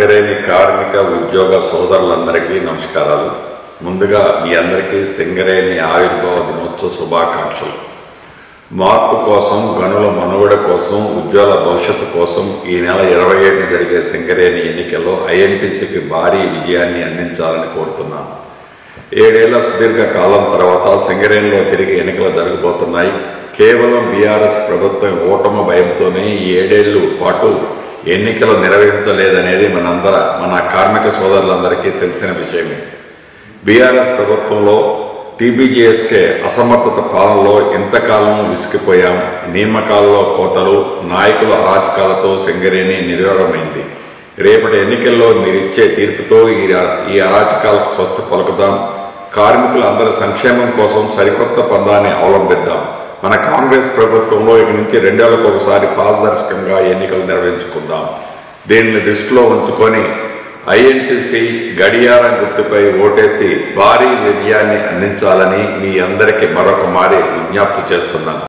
సింగరేణి కార్మిక ఉద్యోగ సోదరులందరికీ నమస్కారాలు. ముందుగా మీ అందరికీ సింగరేణి ఆవిర్భావ దినోత్సవ శుభాకాంక్షలు. మార్పు కోసం, గనుల మనుగడ కోసం, ఉద్యోగుల భవిష్యత్తు కోసం ఈ నెల 27న జరిగే సింగరేణి ఎన్నికల్లో ఐఎన్టీసీకి భారీ విజయాన్ని అందించాలని కోరుతున్నాను. 7 ఏళ్ల సుదీర్ఘ కాలం తర్వాత సింగరేణిలో తిరిగి ఎన్నికలు జరగబోతున్నాయి. కేవలం బీఆర్ఎస్ ప్రభుత్వం ఓటమి భయంతోనే ఈ 7 ఏళ్ల పాటు ఎన్నికలు నిర్వహించలేదనేది మన కార్మిక సోదరులందరికీ తెలిసిన విషయమే. బీఆర్ఎస్ ప్రభుత్వంలో టీబీజీఎస్కే అసమర్థత పాలనలో ఎంతకాలం విసిగిపోయాం. నియామకాలలో కోతలు, నాయకుల అరాచకాలతో సింగరేణి నిర్వీర్యమైంది. రేపటి ఎన్నికల్లో మీరిచ్చే తీర్పుతో ఈ అరాచకాలకు స్వస్తి పలుకుదాం. కార్మికుల అందరి సంక్షేమం కోసం సరికొత్త పందాన్ని అవలంబిద్దాం. మన కాంగ్రెస్ ప్రభుత్వంలో ఇక నుంచి 2 ఏళ్లకు ఒకసారి పారదర్శకంగా ఎన్నికలు నిర్వహించుకుందాం. దీనిని దృష్టిలో ఉంచుకొని ఐఎన్టీసీ గడియారం గుర్తుపై ఓటేసి భారీ విజయాన్ని అందించాలని మీ అందరికీ మరొక మారి విజ్ఞప్తి చేస్తున్నాను.